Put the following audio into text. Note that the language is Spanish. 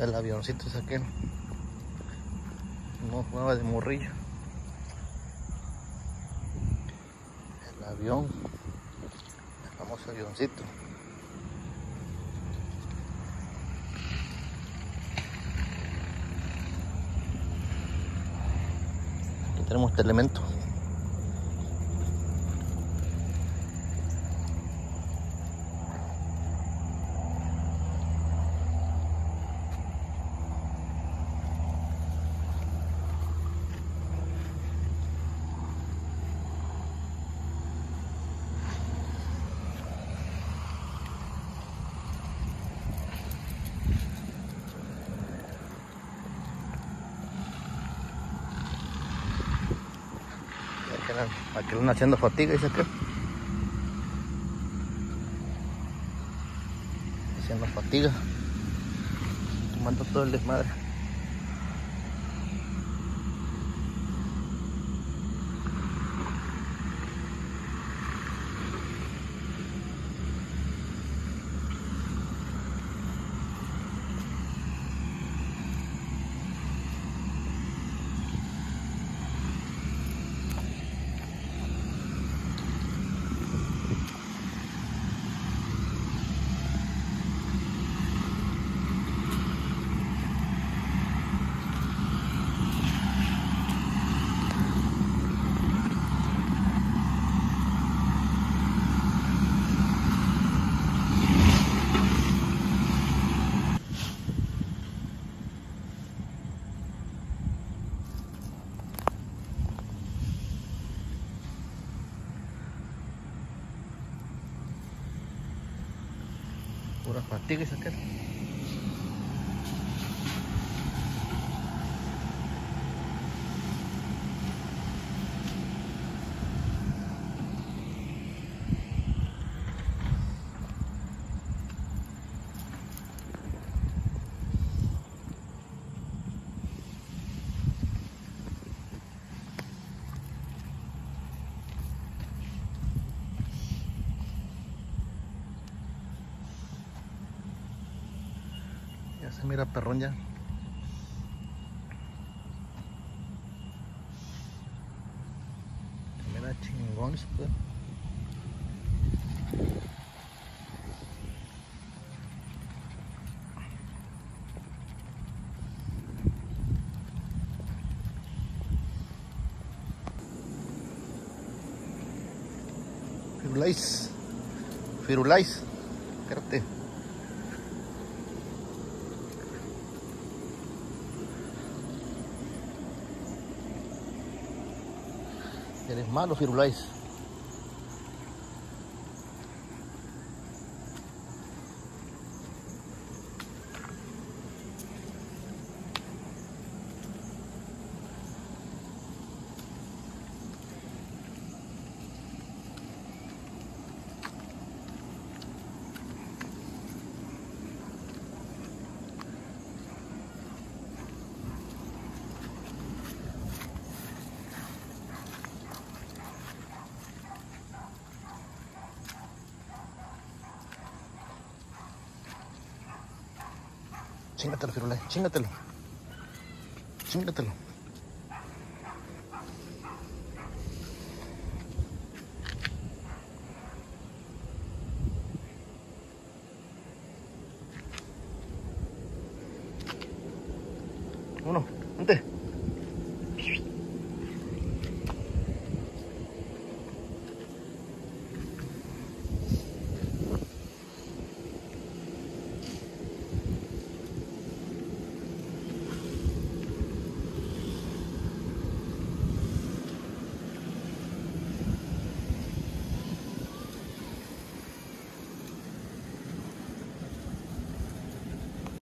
El avioncito es aquel. No jugaba de morrillo. El avión. El famoso avioncito. Aquí tenemos este elemento. Aquí le van haciendo fatiga, dice que haciendo fatiga, tomando todo el desmadre. Pura fatiga esa aquel. Ya se mira perrón ya. Se mira chingón esto. Firulais. Firulais. Espérate. Eres malo, Firulais. Chingatelo, Firulais, chingatelo. Chingatelo. Uno, vente.